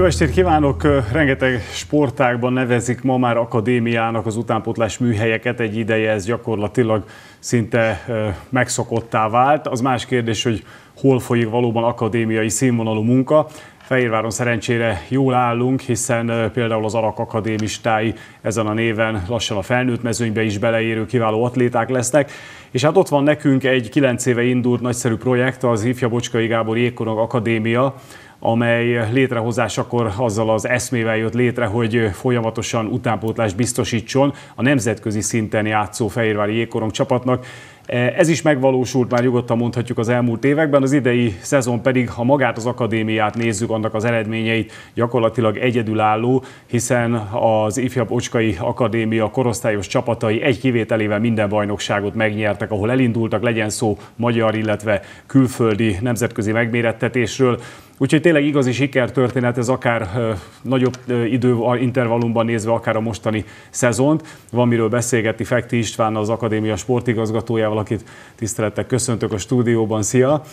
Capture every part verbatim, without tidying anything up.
Jó estét kívánok! Rengeteg sportágban nevezik ma már akadémiának az utánpótlás műhelyeket. Egy ideje ez gyakorlatilag szinte megszokottá vált. Az más kérdés, hogy hol folyik valóban akadémiai színvonalú munka. Fehérváron szerencsére jól állunk, hiszen például az Arak akadémistái ezen a néven lassan a felnőtt mezőnybe is beleérő kiváló atléták lesznek. És hát ott van nekünk egy kilenc éve indult nagyszerű projekt, az Ifja Bocskai Gábor Jégkorong Akadémia, amely létrehozásakor azzal az eszmével jött létre, hogy folyamatosan utánpótlást biztosítson a nemzetközi szinten játszó fehérvári jégkorong csapatnak. Ez is megvalósult, már nyugodtan mondhatjuk, az elmúlt években, az idei szezon pedig, ha magát az akadémiát nézzük, annak az eredményeit gyakorlatilag egyedülálló, hiszen az Ifja Bocskai Akadémia korosztályos csapatai egy kivételével minden bajnokságot megnyertek, ahol elindultak, legyen szó magyar, illetve külföldi nemzetközi megmérettetésről. Úgyhogy tényleg igazi sikertörténet ez, akár nagyobb időintervallumban nézve, akár a mostani szezont. Van miről beszélgetni Fekti István, az akadémia sportigazgatójával, akit tisztelettel köszöntök a stúdióban. Szia!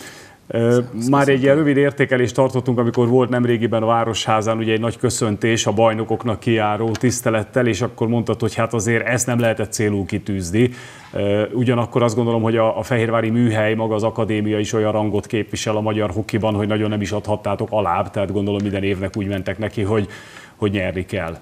Már egy ilyen rövid értékelést tartottunk, amikor volt nemrégiben a Városházán ugye egy nagy köszöntés a bajnokoknak kijáró tisztelettel, és akkor mondtad, hogy hát azért ezt nem lehetett célul kitűzni. Ugyanakkor azt gondolom, hogy a, a fehérvári műhely, maga az akadémia is olyan rangot képvisel a magyar hokiban, hogy nagyon nem is adhattátok alább, tehát gondolom minden évnek úgy mentek neki, hogy, hogy nyerni kell.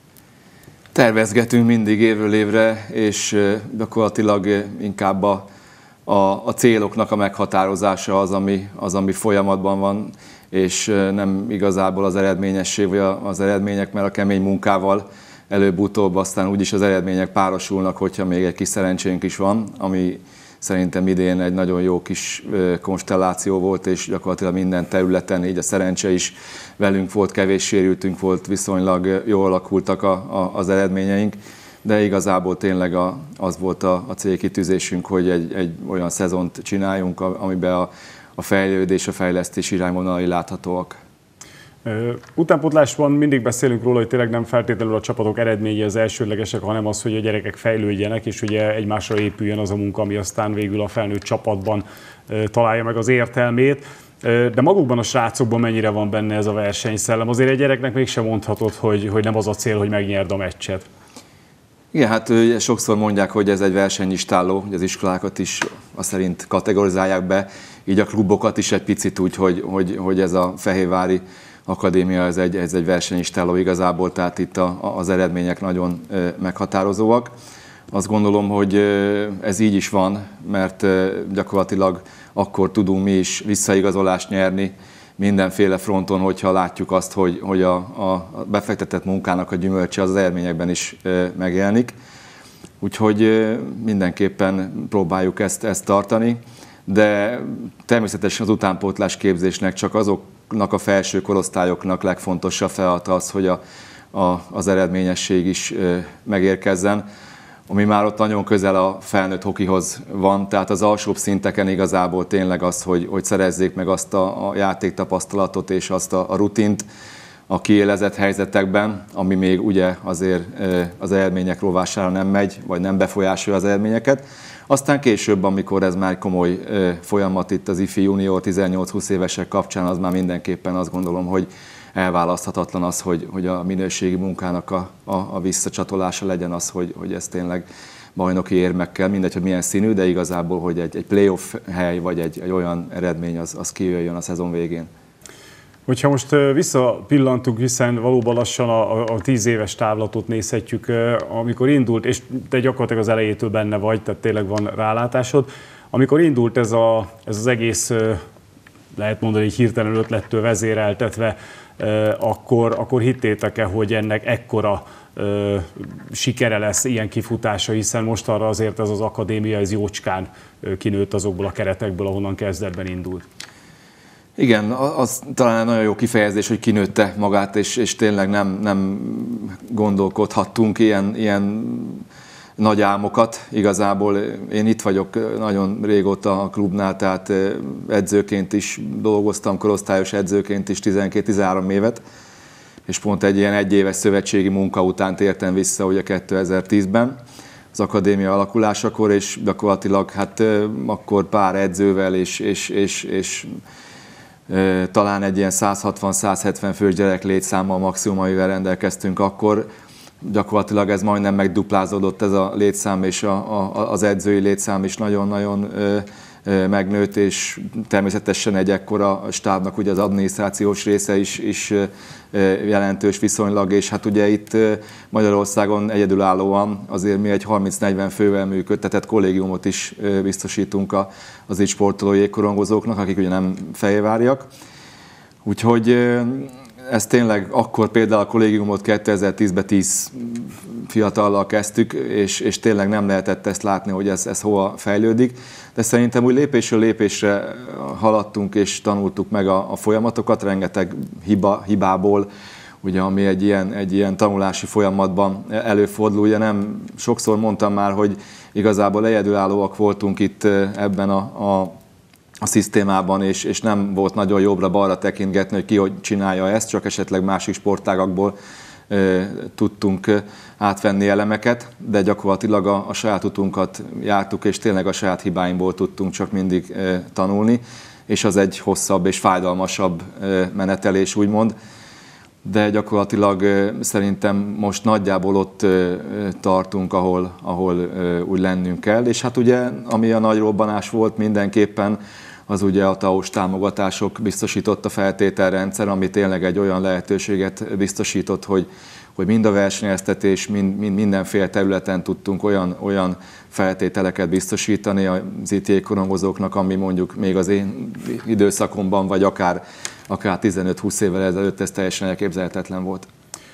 Tervezgetünk mindig évről évre, és gyakorlatilag inkább a A, a céloknak a meghatározása az ami, az, ami folyamatban van, és nem igazából az eredményesség, vagy az eredmények, mert a kemény munkával előbb-utóbb aztán úgyis az eredmények párosulnak, hogyha még egy kis szerencsénk is van, ami szerintem idén egy nagyon jó kis konstelláció volt, és gyakorlatilag minden területen, így a szerencse is velünk volt, kevés sérültünk volt, viszonylag jól alakultak a, a, az eredményeink. De igazából tényleg a, az volt a, a célkitűzésünk, hogy egy, egy olyan szezont csináljunk, amiben a, a fejlődés, a fejlesztés irányvonalai láthatóak. Utánpótlásban mindig beszélünk róla, hogy tényleg nem feltétlenül a csapatok eredménye az elsődlegesek, hanem az, hogy a gyerekek fejlődjenek, és ugye egymásra épüljön az a munka, ami aztán végül a felnőtt csapatban találja meg az értelmét. De magukban a srácokban mennyire van benne ez a versenyszellem? Azért egy gyereknek mégsem mondhatod, hogy, hogy nem az a cél, hogy megnyerd a meccset. Igen, hát ugye sokszor mondják, hogy ez egy versenyistálló, hogy az iskolákat is azt szerint kategorizálják be, így a klubokat is egy picit úgy, hogy, hogy, hogy ez a fehérvári akadémia, ez egy, ez egy versenyistálló igazából, tehát itt a, az eredmények nagyon meghatározóak. Azt gondolom, hogy ez így is van, mert gyakorlatilag akkor tudunk mi is visszaigazolást nyerni mindenféle fronton, hogyha látjuk azt, hogy, hogy a, a befektetett munkának a gyümölcse az, az eredményekben is megjelenik. Úgyhogy mindenképpen próbáljuk ezt, ezt tartani, de természetesen az utánpótlás képzésnek csak azoknak a felső korosztályoknak legfontosabb feladata az, hogy a, a, az eredményesség is megérkezzen, ami már ott nagyon közel a felnőtt hokihoz van, tehát az alsóbb szinteken igazából tényleg az, hogy, hogy szerezzék meg azt a, a játéktapasztalatot és azt a, a rutint a kiélezett helyzetekben, ami még ugye azért az eredmények rovására nem megy, vagy nem befolyásolja az eredményeket. Aztán később, amikor ez már komoly folyamat itt az ifi junior tizennyolc-húsz évesek kapcsán, az már mindenképpen azt gondolom, hogy elválaszthatatlan az, hogy, hogy a minőségi munkának a, a, a visszacsatolása legyen az, hogy, hogy ez tényleg bajnoki érmekkel, mindegy, hogy milyen színű, de igazából, hogy egy, egy playoff hely, vagy egy, egy olyan eredmény, az, az kijöjjön a szezon végén. Hogyha most visszapillantunk, hiszen valóban lassan a, a tíz éves távlatot nézhetjük, amikor indult, és te gyakorlatilag az elejétől benne vagy, tehát tényleg van rálátásod. Amikor indult ez, a, ez az egész, lehet mondani, hogy hirtelen ötlettől vezéreltetve, akkor, akkor hittétek-e, hogy ennek ekkora ö, sikere lesz, ilyen kifutása, hiszen mostanra azért ez az akadémia, ez jócskán kinőtt azokból a keretekből, ahonnan kezdetben indult? Igen, az talán nagyon jó kifejezés, hogy kinőtte magát, és, és tényleg nem, nem gondolkodhattunk ilyen, ilyen nagy álmokat. Igazából én itt vagyok nagyon régóta a klubnál, tehát edzőként is dolgoztam, korosztályos edzőként is tizenkét-tizenhárom évet, és pont egy ilyen egyéves szövetségi munka után tértem vissza ugye kétezer-tízben az akadémia alakulásakor, és gyakorlatilag hát akkor pár edzővel és, és, és, és talán egy ilyen száz hatvan száz hetven fős gyerek létszámmal maximum, amivel rendelkeztünk akkor. Gyakorlatilag ez majdnem megduplázódott ez a létszám, és a, a, az edzői létszám is nagyon-nagyon megnőtt, és természetesen egy ekkora stábnak ugye az adminisztrációs része is, is jelentős viszonylag, és hát ugye itt Magyarországon egyedülállóan azért mi egy harminc-negyven fővel működtetett kollégiumot is biztosítunk az itt sportoló jégkorongozóknak, akik ugye nem fehérváriak. Úgyhogy ez tényleg akkor például a kollégiumot kétezer-tízben tíz fiatallal kezdtük, és, és tényleg nem lehetett ezt látni, hogy ez, ez hova fejlődik. De szerintem úgy lépésről lépésre haladtunk és tanultuk meg a, a folyamatokat, rengeteg hiba, hibából, ugye, ami egy ilyen, egy ilyen tanulási folyamatban előfordul. Ugye nem, sokszor mondtam már, hogy igazából egyedülállóak voltunk itt ebben a, a a szisztémában, és, és nem volt nagyon jobbra-balra tekintgetni, hogy ki hogy csinálja ezt, csak esetleg másik sportágakból e, tudtunk átvenni elemeket, de gyakorlatilag a, a saját utunkat jártuk, és tényleg a saját hibáimból tudtunk csak mindig e, tanulni, és az egy hosszabb és fájdalmasabb e, menetelés, úgymond. De gyakorlatilag e, szerintem most nagyjából ott e, tartunk, ahol, ahol e, úgy lennünk kell, és hát ugye, ami a nagy robbanás volt mindenképpen, az ugye a té á o-s támogatások biztosította feltételrendszer, ami tényleg egy olyan lehetőséget biztosított, hogy, hogy mind a versenyeztetés, mind, mind mindenféle területen tudtunk olyan, olyan feltételeket biztosítani az itt jégkorongozóknak, ami mondjuk még az én időszakomban, vagy akár, akár tizenöt-húsz évvel ezelőtt ez teljesen elképzelhetetlen volt.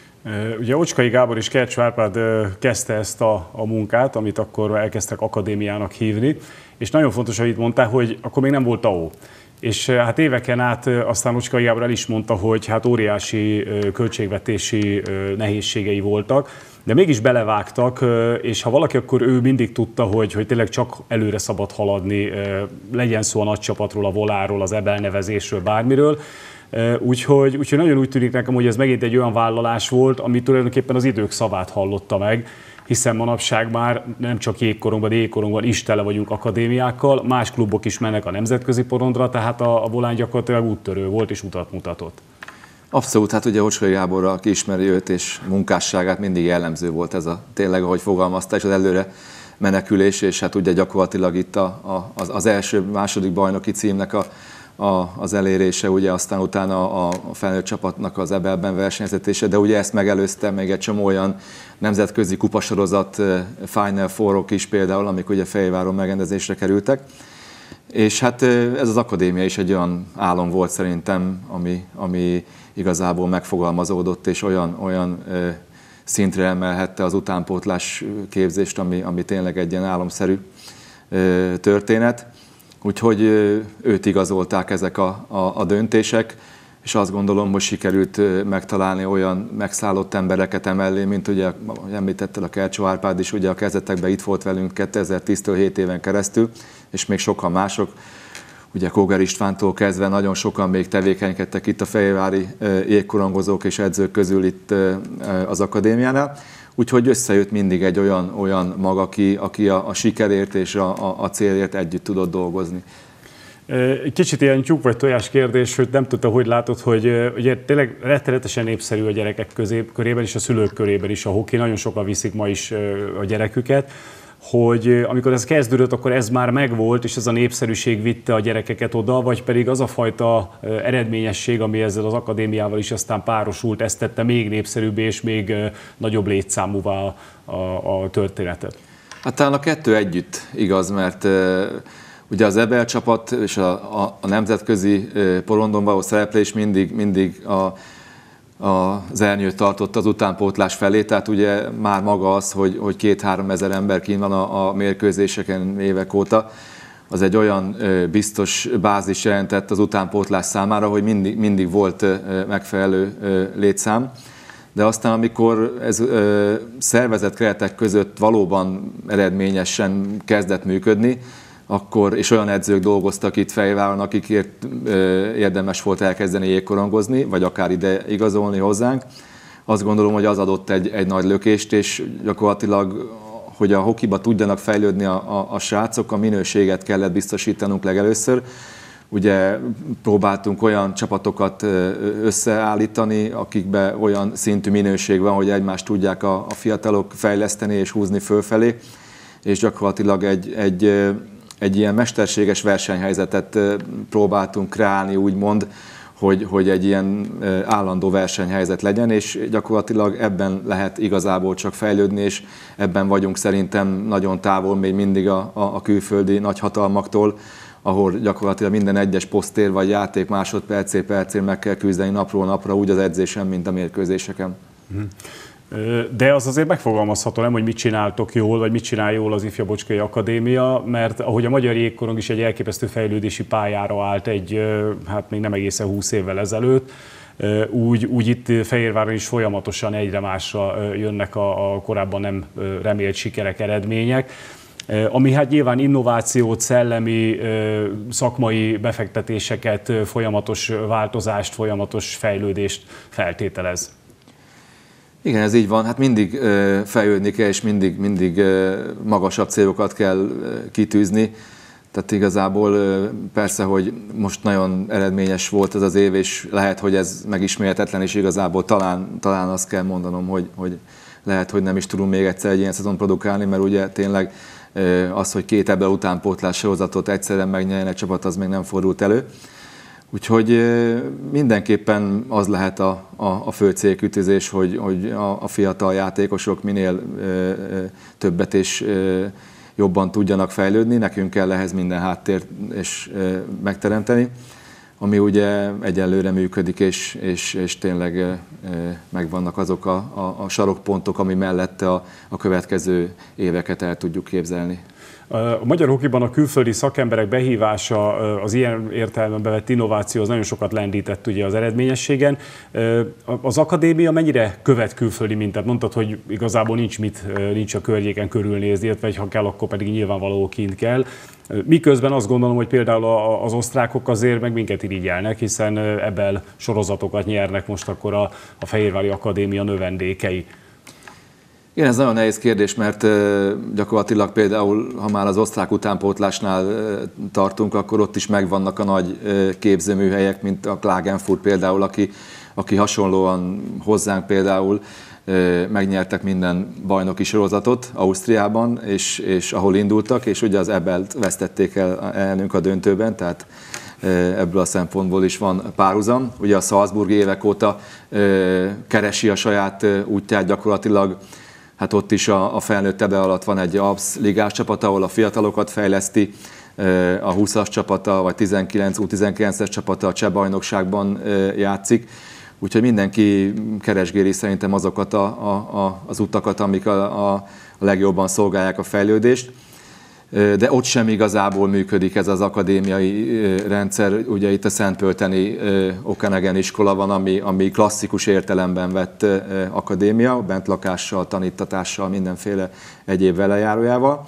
Ugye Ocskai Gábor és Kercső Árpád kezdte ezt a, a munkát, amit akkor elkezdtek akadémiának hívni, és nagyon fontos, hogy itt mondták, hogy akkor még nem volt té á o. És hát éveken át aztán Ocskai Gábor el is mondta, hogy hát óriási költségvetési nehézségei voltak, de mégis belevágtak, és ha valaki, akkor ő mindig tudta, hogy, hogy tényleg csak előre szabad haladni, legyen szó a nagy csapatról, a voláról, az ebelnevezésről, bármiről. Úgyhogy, úgyhogy nagyon úgy tűnik nekem, hogy ez megint egy olyan vállalás volt, ami tulajdonképpen az idők szavát hallotta meg, hiszen manapság már nem csak jégkorongban, de jégkorongban is tele vagyunk akadémiákkal, más klubok is mennek a nemzetközi porondra, tehát a, a volán gyakorlatilag úttörő volt és utat mutatott. Abszolút, hát ugye Ocskai Gáborra, aki ismeri őt és munkásságát, mindig jellemző volt ez a tényleg, ahogy fogalmazta, és az előre menekülés, és hát ugye gyakorlatilag itt a, a, az, az első, második bajnoki címnek a A, az elérése, ugye aztán utána a felnőtt csapatnak az ebelben versenyzetése, de ugye ezt megelőzte még egy csomó olyan nemzetközi kupasorozat, Final Four-ok is például, amik ugye Fehérváron megrendezésre kerültek. És hát ez az akadémia is egy olyan álom volt szerintem, ami, ami igazából megfogalmazódott, és olyan, olyan szintre emelhette az utánpótlás képzést, ami, ami tényleg egy ilyen álomszerű történet. Úgyhogy őt igazolták ezek a, a, a döntések, és azt gondolom, hogy sikerült megtalálni olyan megszállott embereket emellé, mint ugye, ahogy említetted, a Kercső Árpád is, ugye a kezdetekben itt volt velünk kétezer-tíztől hét éven keresztül, és még sokan mások. Ugye Kóger Istvántól kezdve nagyon sokan még tevékenykedtek itt a fehérvári jégkorongozók és edzők közül itt az akadémiánál. Úgyhogy összejött mindig egy olyan, olyan mag, aki, aki a, a sikerért és a, a, a célért együtt tudott dolgozni. Egy kicsit ilyen tyúk vagy tojás kérdés, hogy nem tudta, hogy látod, hogy ugye tényleg rettenetesen népszerű a gyerekek közé, körében és a szülők körében is a hoki, nagyon sokan viszik ma is a gyereküket, hogy amikor ez kezdődött, akkor ez már megvolt, és ez a népszerűség vitte a gyerekeket oda, vagy pedig az a fajta eredményesség, ami ezzel az akadémiával is aztán párosult, ezt tette még népszerűbbé és még nagyobb létszámúvá a, a, a történetet? Hát talán a kettő együtt igaz, mert uh, ugye az Ebel csapat és a, a, a nemzetközi uh, porondon való szereplés mindig, mindig a az ernyőt tartott az utánpótlás felé, tehát ugye már maga az, hogy, hogy két-három ezer ember kín van a, a mérkőzéseken évek óta, az egy olyan ö, biztos bázis jelentett az utánpótlás számára, hogy mindig, mindig volt ö, megfelelő ö, létszám. De aztán, amikor ez ö, szervezett keretek között valóban eredményesen kezdett működni, akkor, és olyan edzők dolgoztak itt Fehérváron, akikért érdemes volt elkezdeni jégkorongozni, vagy akár ide igazolni hozzánk. Azt gondolom, hogy az adott egy, egy nagy lökést, és gyakorlatilag, hogy a hokiba tudjanak fejlődni a, a, a srácok, a minőséget kellett biztosítanunk legelőször. Ugye próbáltunk olyan csapatokat összeállítani, akikben olyan szintű minőség van, hogy egymást tudják a, a fiatalok fejleszteni és húzni fölfelé, és gyakorlatilag egy, egy, egy ilyen mesterséges versenyhelyzetet próbáltunk kreálni, úgymond, hogy, hogy egy ilyen állandó versenyhelyzet legyen, és gyakorlatilag ebben lehet igazából csak fejlődni, és ebben vagyunk szerintem nagyon távol még mindig a, a, a külföldi nagyhatalmaktól, ahol gyakorlatilag minden egyes posztér vagy játék másodpercé percén meg kell küzdeni napról napra, úgy az edzésen, mint a mérkőzéseken. De az azért megfogalmazható, nem, hogy mit csináltok jól, vagy mit csinál jól az Ifja Bocskai Akadémia, mert ahogy a magyar jégkorong is egy elképesztő fejlődési pályára állt egy, hát még nem egészen húsz évvel ezelőtt, úgy, úgy itt Fehérváron is folyamatosan egyre másra jönnek a, a korábban nem remélt sikerek, eredmények. Ami hát nyilván innovációt, szellemi, szakmai befektetéseket, folyamatos változást, folyamatos fejlődést feltételez. Igen, ez így van. Hát mindig fejlődni kell, és mindig, mindig magasabb célokat kell kitűzni. Tehát igazából persze, hogy most nagyon eredményes volt ez az év, és lehet, hogy ez megismételhetetlen, és igazából talán, talán azt kell mondanom, hogy, hogy lehet, hogy nem is tudunk még egyszer egy ilyen szezon produkálni, mert ugye tényleg az, hogy két ebből utánpótlás sorozatot egyszerre megnyerjen egy csapat, az még nem fordult elő. Úgyhogy mindenképpen az lehet a, a, a fő célkütőzés, hogy, hogy a, a fiatal játékosok minél ö, többet és ö, jobban tudjanak fejlődni. Nekünk kell ehhez minden háttért és ö, megteremteni, ami ugye egyelőre működik, és, és, és tényleg ö, megvannak azok a, a, a sarokpontok, ami mellett a, a következő éveket el tudjuk képzelni. A magyar hokiban a külföldi szakemberek behívása, az ilyen értelemben vett innováció az nagyon sokat lendített ugye az eredményességen. Az akadémia mennyire követ külföldi mintát? Mondtad, hogy igazából nincs mit, nincs a környéken körülnézni, illetve ha kell, akkor pedig nyilvánvaló kint kell. Miközben azt gondolom, hogy például az osztrákok azért meg minket irigyelnek, hiszen ebből sorozatokat nyernek most akkor a, a Fehérvári Akadémia növendékei. Igen, ez nagyon nehéz kérdés, mert gyakorlatilag például, ha már az osztrák utánpótlásnál tartunk, akkor ott is megvannak a nagy képzőműhelyek, mint a Klagenfurt például, aki, aki hasonlóan hozzánk például megnyertek minden bajnoki sorozatot Ausztriában, és, és ahol indultak, és ugye az Ebelt vesztették el elnünk a döntőben, tehát ebből a szempontból is van párhuzam. Ugye a Salzburg évek óta keresi a saját útját gyakorlatilag. Hát ott is a, a felnőtt ebe alatt van egy Alps ligás csapat, ahol a fiatalokat fejleszti, a húszas csapata, vagy tizenkilenc, U tizenkilences csapata a cseh bajnokságban játszik. Úgyhogy mindenki keresgéli szerintem azokat a, a, a, az utakat, amik a, a, a legjobban szolgálják a fejlődést. De ott sem igazából működik ez az akadémiai rendszer. Ugye itt a Szentpölteni Okanagan iskola van, ami, ami klasszikus értelemben vett akadémia, bentlakással, tanítatással, mindenféle egyéb velejárójával.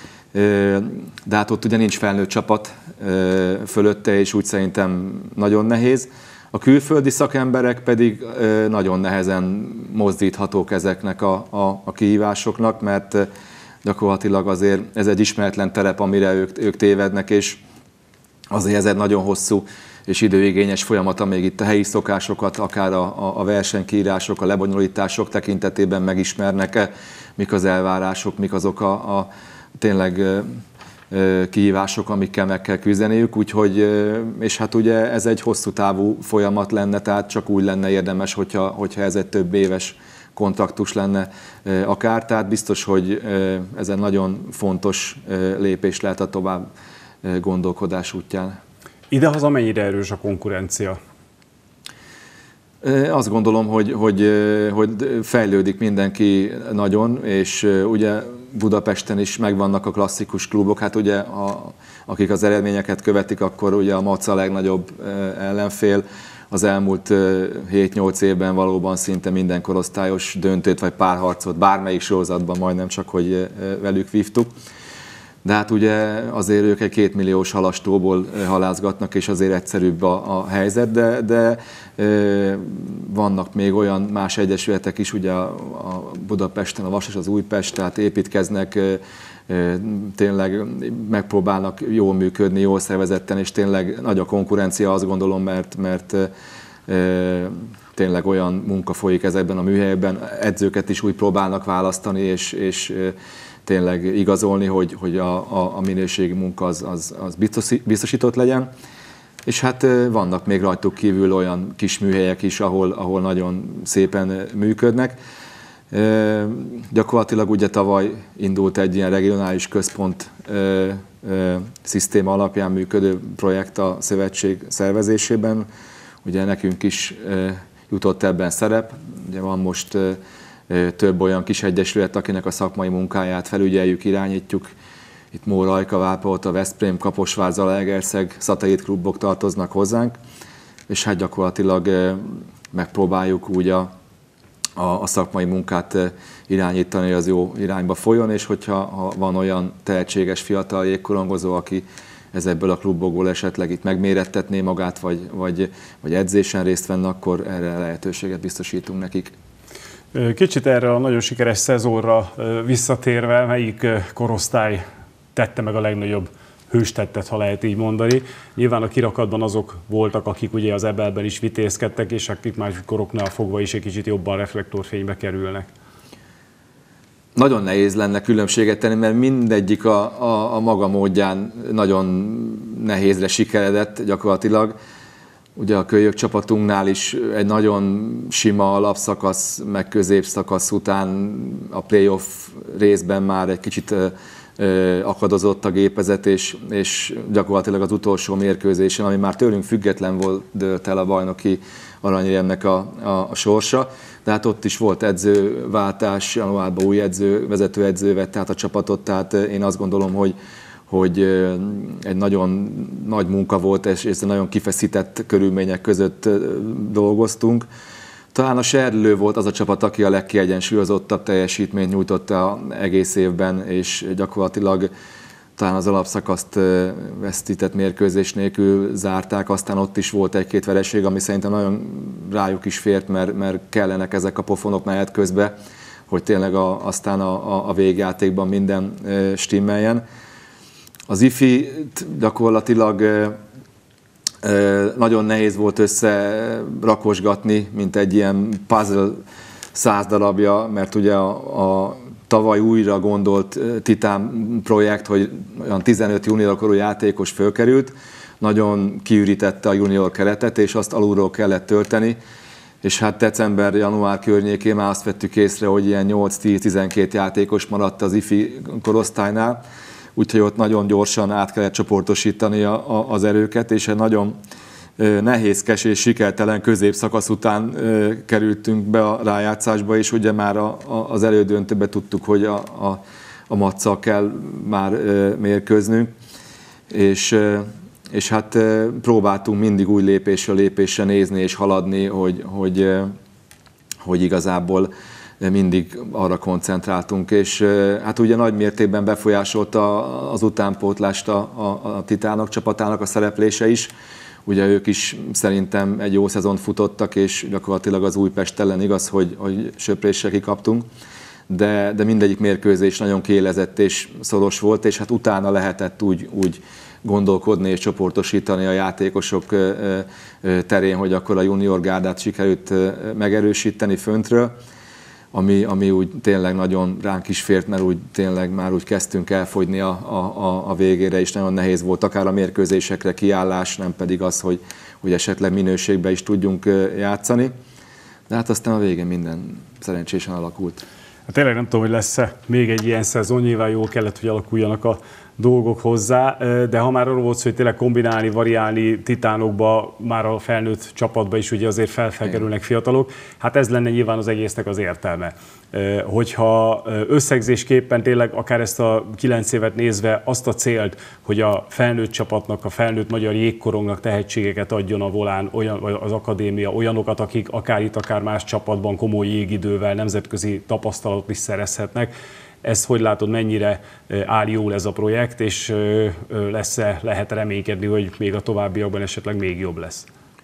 De hát ott ugye nincs felnőtt csapat fölötte, és úgy szerintem nagyon nehéz. A külföldi szakemberek pedig nagyon nehezen mozdíthatók ezeknek a, a, a kihívásoknak, mert gyakorlatilag azért ez egy ismeretlen terep, amire ők, ők tévednek, és azért ez egy nagyon hosszú és időigényes folyamat, amíg itt a helyi szokásokat, akár a, a versenykiírások, a lebonyolítások tekintetében megismernek, mik az elvárások, mik azok a, a tényleg kihívások, amikkel meg kell küzdeniük, úgyhogy, és hát ugye ez egy hosszú távú folyamat lenne, tehát csak úgy lenne érdemes, hogyha, hogyha ez egy több éves kontraktus lenne akár, tehát biztos, hogy ez egy nagyon fontos lépés lehet a tovább gondolkodás útján. Idehaza mennyire erős a konkurencia? Azt gondolom, hogy, hogy, hogy fejlődik mindenki nagyon, és ugye Budapesten is megvannak a klasszikus klubok, hát ugye a, akik az eredményeket követik, akkor ugye a Maca a legnagyobb ellenfél. Az elmúlt hét-nyolc évben valóban szinte minden korosztályos döntőt vagy párharcot, bármelyik sorozatban majdnem csak, hogy velük vívtuk. de hát ugye azért ők egy kétmilliós halastóból halászgatnak, és azért egyszerűbb a, a helyzet, de, de vannak még olyan más egyesületek is, ugye a, a Budapesten, a Vasas, az Újpest, tehát építkeznek, tényleg megpróbálnak jól működni, jól szervezetten, és tényleg nagy a konkurencia, azt gondolom, mert, mert tényleg olyan munka folyik ezekben a műhelyekben, edzőket is úgy próbálnak választani, és, és tényleg igazolni, hogy, hogy a, a, a minőségi munka az, az, az biztosított legyen. És hát vannak még rajtuk kívül olyan kis műhelyek is, ahol, ahol nagyon szépen működnek. E, gyakorlatilag ugye tavaly indult egy ilyen regionális központ e, e, szisztéma alapján működő projekt a szövetség szervezésében. Ugye nekünk is e, jutott ebben szerep. Ugye van most e, több olyan kis egyesület, akinek a szakmai munkáját felügyeljük, irányítjuk. Itt Móra, Ajka, Vápolta, Veszprém, Kaposvár, Zalaegerszeg szatellitklubok tartoznak hozzánk, és hát gyakorlatilag megpróbáljuk úgy a, a, a szakmai munkát irányítani, hogy az jó irányba folyjon, és hogyha ha van olyan tehetséges fiatal jégkorongozó, aki ezekből a klubokból esetleg itt megmérettetné magát, vagy, vagy, vagy edzésen részt venne, akkor erre lehetőséget biztosítunk nekik. Kicsit erre a nagyon sikeres szezonra visszatérve, melyik korosztály tette meg a legnagyobb hőstettet, ha lehet így mondani? Nyilván a kirakatban azok voltak, akik ugye az Ebelben is vitézkedtek, és akik más koroknál fogva is egy kicsit jobban reflektorfénybe kerülnek. Nagyon nehéz lenne különbséget tenni, mert mindegyik a, a, a maga módján nagyon nehézre sikeredett gyakorlatilag. Ugye a kölyök csapatunknál is egy nagyon sima alapszakasz, meg középszakasz után a playoff részben már egy kicsit akadozott a gépezet, és, és gyakorlatilag az utolsó mérkőzésen, ami már tőlünk független volt, dőlt el a bajnoki aranyéremnek a, a, a sorsa. De hát ott is volt edzőváltás, januárban új edző, vezetőedző vett át a csapatot, tehát én azt gondolom, hogy hogy egy nagyon nagy munka volt, és nagyon kifeszített körülmények között dolgoztunk. Talán a Serdülő volt az a csapat, aki a legkiegyensúlyozottabb teljesítményt nyújtotta egész évben, és gyakorlatilag talán az alapszakaszt vesztített mérkőzés nélkül zárták, aztán ott is volt egy-két vereség, ami szerintem nagyon rájuk is fért, mert, mert kellenek ezek a pofonok mehet közbe, hogy tényleg a, aztán a, a végjátékban minden stimmeljen. Az ifi gyakorlatilag nagyon nehéz volt összerakosgatni, mint egy ilyen puzzle száz darabja, mert ugye a, a tavaly újra gondolt Titán projekt, hogy olyan tizenöt junior korú játékos fölkerült, nagyon kiürítette a junior keretet, és azt alulról kellett tölteni, és hát december-január környékén már azt vettük észre, hogy ilyen nyolc-tíz-tizenkét játékos maradt az ifi korosztálynál, úgyhogy ott nagyon gyorsan át kellett csoportosítani a, a, az erőket, és egy nagyon nehézkes és sikertelen középszakasz után kerültünk be a rájátszásba, és ugye már a, a, az elődöntőben tudtuk, hogy a, a, a Matszal kell már mérkőznünk, és, és hát próbáltunk mindig új lépésről lépésre nézni és haladni, hogy, hogy, hogy igazából mindig arra koncentráltunk, és hát ugye nagy mértékben befolyásolta az utánpótlást a, a, a Titánok csapatának a szereplése is. Ugye ők is szerintem egy jó szezont futottak, és gyakorlatilag az Újpest ellen igaz, hogy, hogy söprésre kikaptunk, de, de mindegyik mérkőzés nagyon kiélezett és szoros volt, és hát utána lehetett úgy, úgy gondolkodni és csoportosítani a játékosok terén, hogy akkor a junior gárdát sikerült megerősíteni föntről, ami, ami úgy tényleg nagyon ránk is fért, mert úgy tényleg már úgy kezdtünk elfogyni a, a, a végére, és nagyon nehéz volt akár a mérkőzésekre kiállás, nem pedig az, hogy, hogy esetleg minőségben is tudjunk játszani. De hát aztán a végén minden szerencsésen alakult. Hát tényleg nem tudom, hogy lesz-e még egy ilyen szezon, nyilván jól kellett, hogy alakuljanak a dolgok hozzá, de ha már arról volt szó, hogy tényleg kombinálni, variálni Titánokba, már a felnőtt csapatba is ugye azért felfelkerülnek fiatalok, hát ez lenne nyilván az egésznek az értelme. Hogyha összegzésképpen tényleg akár ezt a kilenc évet nézve azt a célt, hogy a felnőtt csapatnak, a felnőtt magyar jégkorongnak tehetségeket adjon a volán, olyan, az akadémia, olyanokat, akik akár itt, akár más csapatban komoly jégidővel nemzetközi tapasztalatot is szerezhetnek, Ezt hogy látod, mennyire áll jól ez a projekt, és lesz-e, lehet reménykedni, hogy még a továbbiakban esetleg még jobb lesz?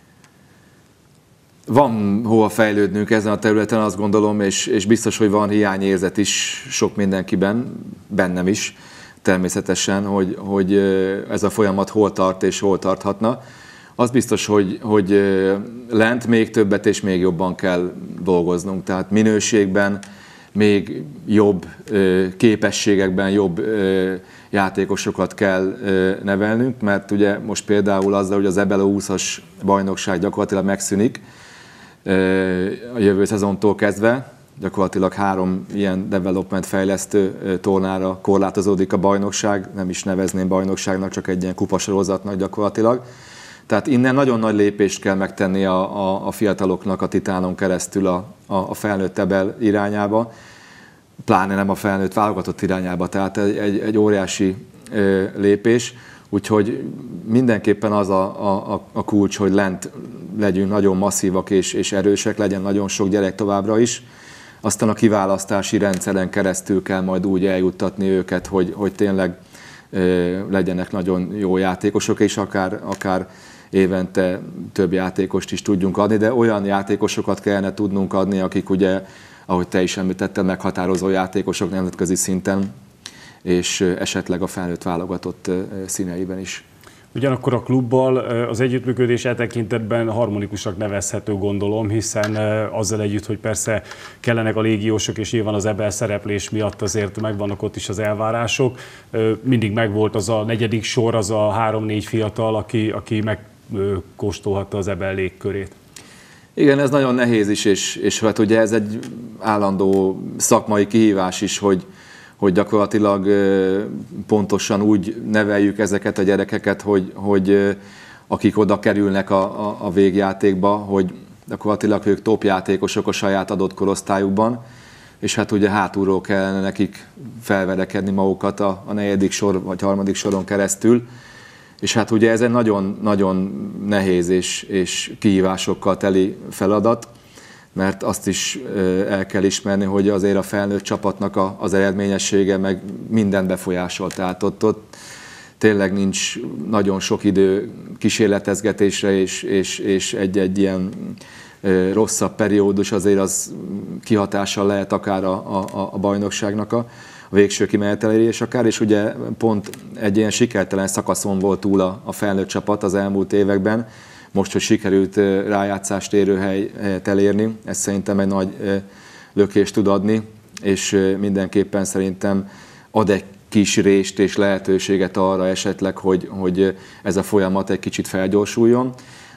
Van hova fejlődnünk ezen a területen, azt gondolom, és, és biztos, hogy van hiányérzet is sok mindenkiben, bennem is természetesen, hogy, hogy ez a folyamat hol tart és hol tarthatna. Az biztos, hogy, hogy lent még többet és még jobban kell dolgoznunk, tehát minőségben, még jobb képességekben, jobb játékosokat kell nevelnünk, mert ugye most például azzal, hogy az EBEL húszas bajnokság gyakorlatilag megszűnik a jövő szezontól kezdve, gyakorlatilag három ilyen development fejlesztő tornára korlátozódik a bajnokság, nem is nevezném bajnokságnak, csak egy ilyen kupasorozatnak gyakorlatilag. Tehát innen nagyon nagy lépést kell megtenni a, a, a fiataloknak a titánon keresztül a, a, a felnőtt EBEL irányába, pláne nem a felnőtt válogatott irányába, tehát egy, egy, egy óriási ö, lépés. Úgyhogy mindenképpen az a, a, a kulcs, hogy lent legyünk nagyon masszívak és, és erősek, legyen nagyon sok gyerek továbbra is. Aztán a kiválasztási rendszeren keresztül kell majd úgy eljuttatni őket, hogy, hogy tényleg ö, legyenek nagyon jó játékosok, és akár, akár évente több játékost is tudjunk adni, de olyan játékosokat kellene tudnunk adni, akik ugye, ahogy te is említetted, meghatározó játékosok nemzetközi szinten, és esetleg a felnőtt válogatott színeiben is. Ugyanakkor a klubbal az együttműködés e tekintetben harmonikusnak nevezhető, gondolom, hiszen azzal együtt, hogy persze kellenek a légiósok, és nyilván az EBEL szereplés miatt azért megvannak ott is az elvárások. Mindig megvolt az a negyedik sor, az a három-négy fiatal, aki, aki megkóstolhatta az EBEL légkörét. Igen, ez nagyon nehéz is, és, és hát ugye ez egy állandó szakmai kihívás is, hogy hogy gyakorlatilag pontosan úgy neveljük ezeket a gyerekeket, hogy, hogy akik oda kerülnek a, a, a végjátékba, hogy gyakorlatilag ők top játékosok a saját adott korosztályukban, és hát ugye hátulról kellene nekik felverekedni magukat a, a negyedik sor vagy harmadik soron keresztül, és hát ugye ez egy nagyon-nagyon nehéz és, és kihívásokkal teli feladat, mert azt is el kell ismerni, hogy azért a felnőtt csapatnak az eredményessége meg mindent befolyásol. Tehát ott, ott tényleg nincs nagyon sok idő kísérletezgetésre, és, és, és egy-egy ilyen rosszabb periódus azért az kihatással lehet akár a, a, a bajnokságnak a, a végső kimenetelére akár, és ugye pont egy ilyen sikertelen szakaszon volt túl a, a felnőtt csapat az elmúlt években. Most, hogy sikerült rájátszást érő helyet elérni, ez szerintem egy nagy lökést tud adni, és mindenképpen szerintem ad egy kis rést és lehetőséget arra esetleg, hogy, hogy ez a folyamat egy kicsit felgyorsuljon,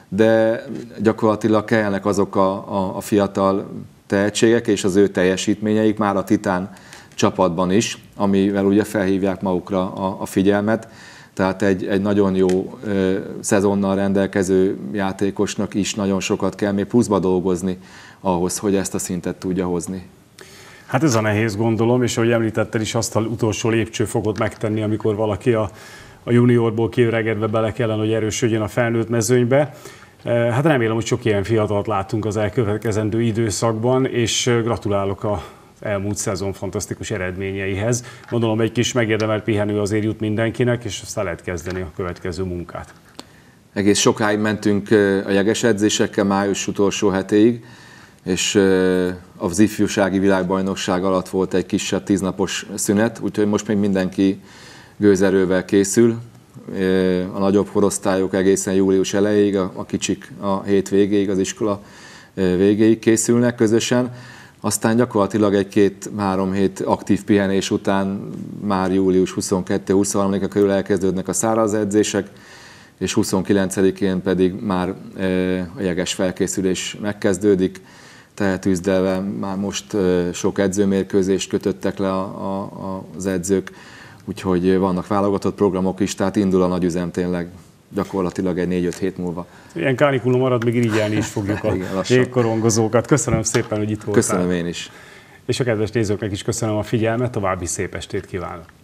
de gyakorlatilag kellnek azok a, a, a fiatal tehetségek és az ő teljesítményeik már a Titán csapatban is, amivel ugye felhívják magukra a, a figyelmet. Tehát egy, egy nagyon jó ö, szezonnal rendelkező játékosnak is nagyon sokat kell még pluszba dolgozni ahhoz, hogy ezt a szintet tudja hozni. Hát ez a nehéz, gondolom, és ahogy említetted is, azt az utolsó lépcsőfokot megtenni, amikor valaki a, a juniorból kiöregedve bele kellene, hogy erősödjön a felnőtt mezőnybe. Hát remélem, hogy sok ilyen fiatalt látunk az elkövetkezendő időszakban, és gratulálok a elmúlt szezon fantasztikus eredményeihez. Gondolom, egy kis megérdemelt pihenő azért jut mindenkinek, és aztán lehet kezdeni a következő munkát. Egész sokáig mentünk a jeges edzésekkel május utolsó hetéig, és az ifjúsági világbajnokság alatt volt egy kisebb tíznapos szünet, úgyhogy most még mindenki gőzerővel készül. A nagyobb korosztályok egészen július elejéig, a kicsik a hét végéig, az iskola végéig készülnek közösen. Aztán gyakorlatilag egy-két-három hét aktív pihenés után már július huszonkettő huszonharmadika körül elkezdődnek a száraz edzések, és huszonkilencedikén pedig már a jeges felkészülés megkezdődik. Tehetűzdelve már most sok edzőmérkőzést kötöttek le a, a, az edzők, úgyhogy vannak válogatott programok is, tehát indul a nagy üzem tényleg gyakorlatilag egy négy-öt hét múlva. Ilyen kánikula marad, még irigyelni is fogjuk a jégkorongozókat. Köszönöm szépen, hogy itt voltál. Köszönöm én is. És a kedves nézőknek is köszönöm a figyelmet, további szép estét kívánok.